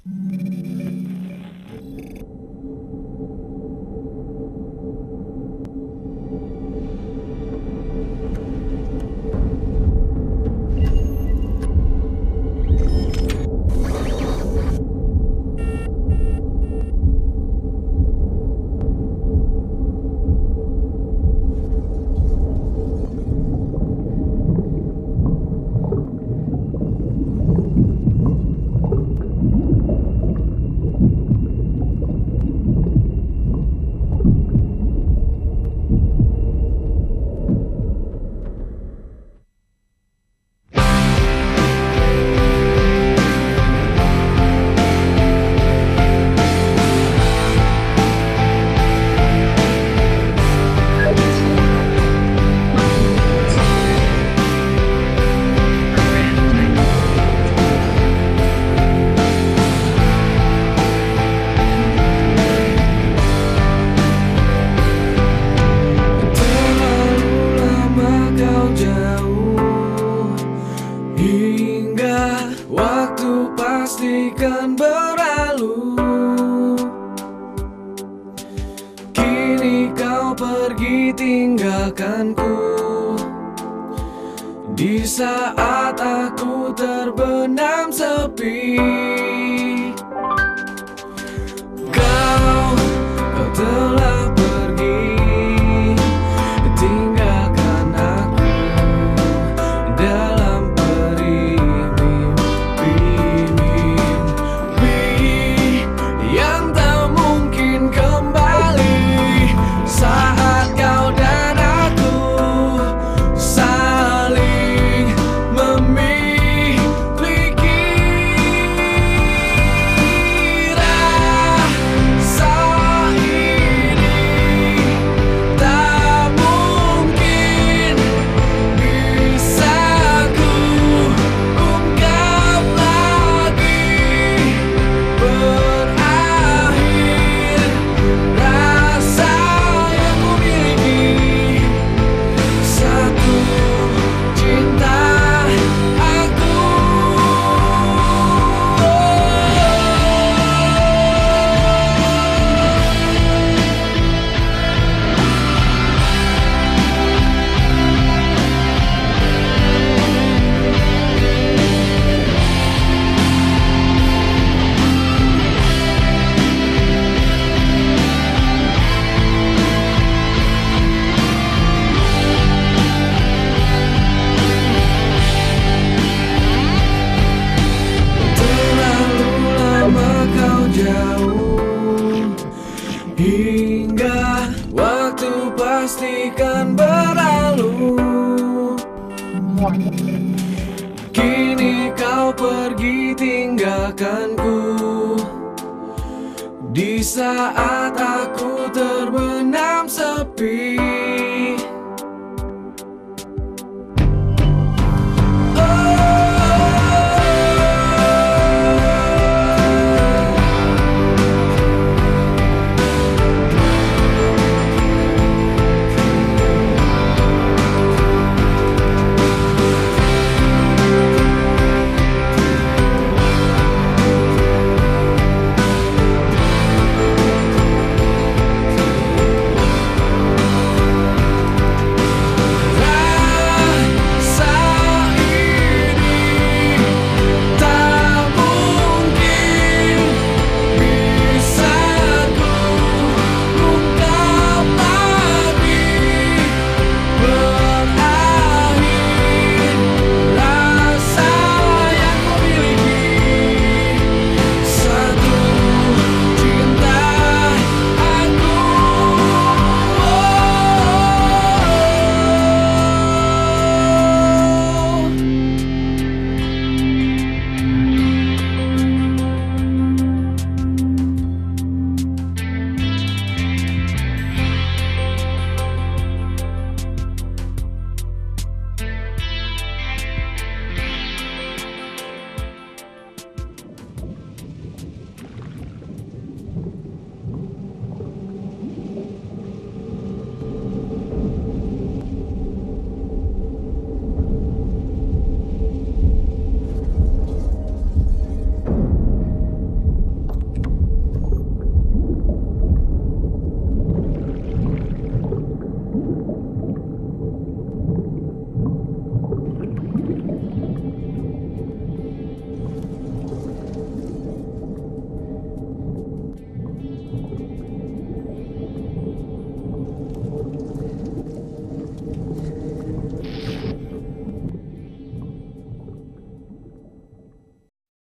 Hingga waktu pastikan berlalu, kini kau pergi tinggalkanku. Di saat aku terbenam sepi, kau telah pergi, tinggalkan aku dalam mimpi yang tak mungkin kembali. Saat kau dan aku saling memiliki, rasa ini tak mungkin bisa ku ungkap lagi. Berakhir rasa yang ku miliki, satu cinta aku. Terlalu lama kau jauh, hingga waktu pastikan berlalu. Kini kau pergi tinggalkanku. Di saat aku terbenam sepi,